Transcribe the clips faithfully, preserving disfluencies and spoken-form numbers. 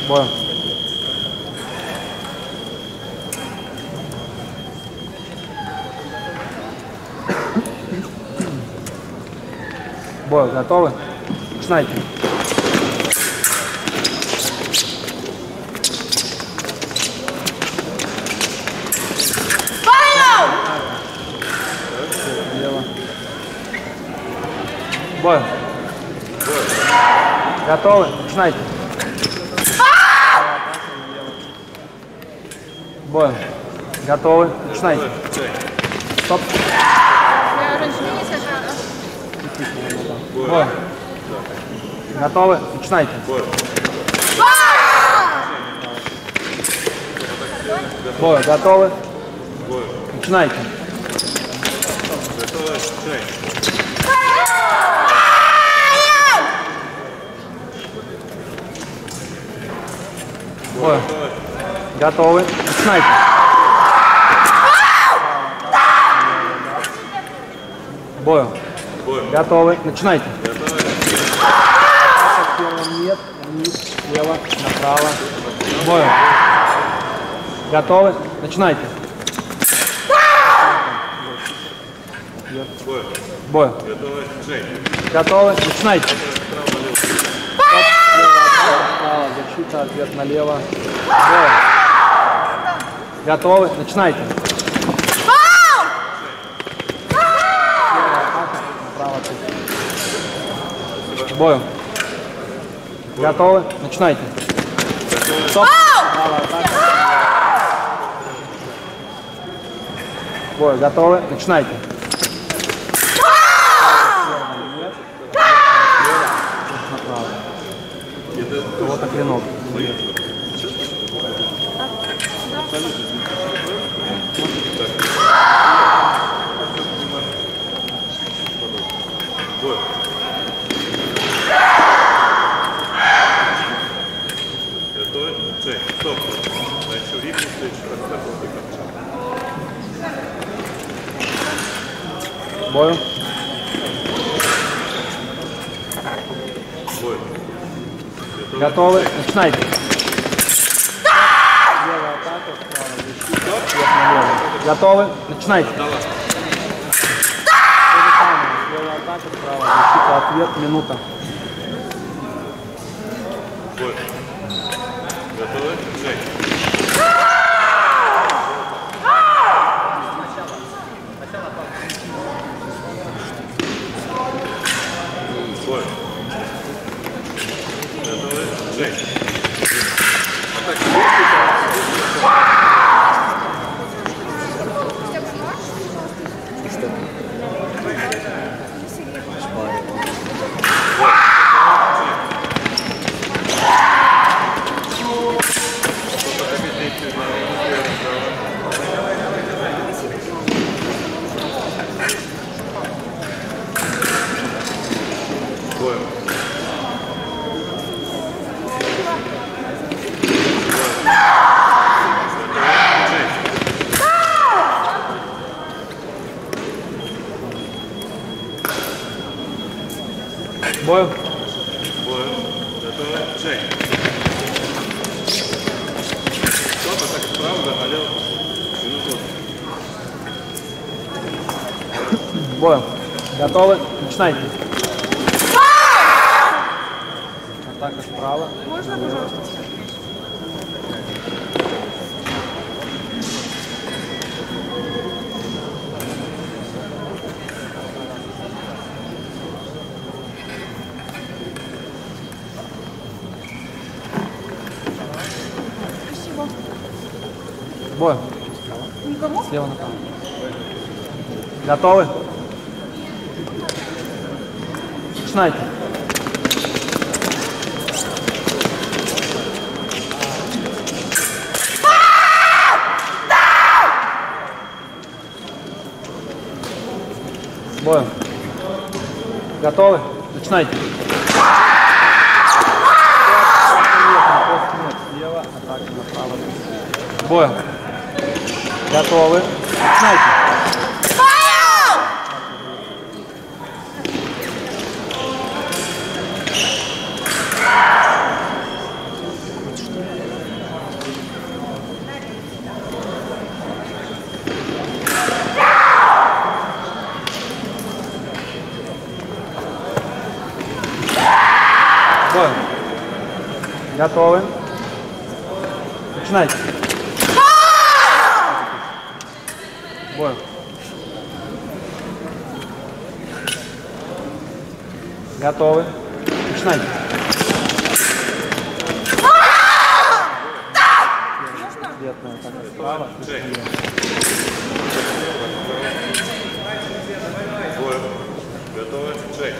Бой. Бой, готовы? Начинайте. Бой. Готовы? Начинайте. Бой. Готовы? Начинайте. Стоп. Бой. Готовы? Начинайте. Бой. Готовы? Начинайте. Бой. Готовы? Начинайте. Бой. Готовы? Начинайте. Нет, вниз, слева, направо. Бой. Готовы? Начинайте. Бой. Готовы? Начинайте. Справа, защита, ответ налево. Бой. Готовы? Начинайте. Бой. Готовы? Начинайте. Стоп. Бой. Готовы? Начинайте. Вот так клинок. Готовы? Жень, стоп. Начал ритм, следующий раз. Бой. Бой. Готовы? Начинайте. Левая атака, справа защита, ответ налево. Готовы? Начинайте. Левая атака, справа защита, ответ, минута. Бой. Готовы? Жень. Бой. Готовы? Жень. Бой. Бой. Бой. Готовы? Жень. Стоп, атака справа, налево. Минуту. Бой. Готовы? Начинайте. Атака справа. Можно, пожалуйста? Спасибо. Бой. Никому? Слева направо. Готовы? Начинайте. Бой. Готовы? Начинайте. Слева, атака направо. Бой. Готовы? Начинайте. Бой. Готовы. Начинайте. Бой. Готовы. Начинайте. Ответная атака справа. Бой. Готовы. Шесть.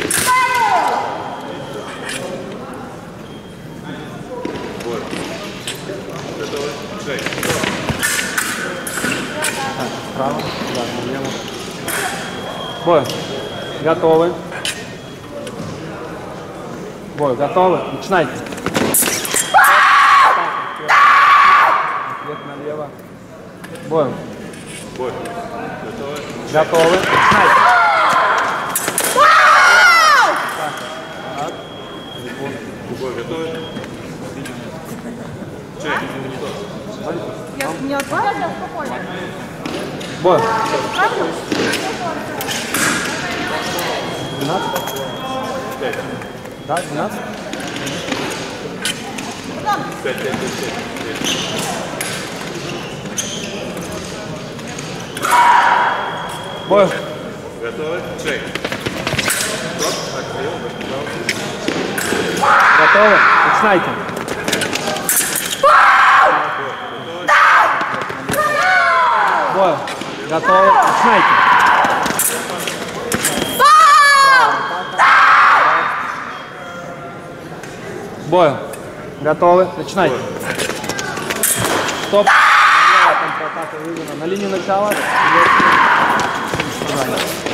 Бой. Готовы. Шесть. Так, справа. Да, налево. Бой. Готовы. Бой. Готовы. Начинайте. Ответ налево. Бой. Бой. Готовы. Готовы. Начинайте. Бой. Готовы. Шесть. Я не отважу, спокойно. Бой. Правильно? двенадцать. Пять. Да, двенадцать. Пять, пять, пять, пять. Бой. Готовы. Шесть. Стоп. Так, слева, право. Готовы. Начинайте. Бой. Готовы. Начинайте. Бой. Готовы. Начинайте. Стоп. Контратака выиграна. На линию начала.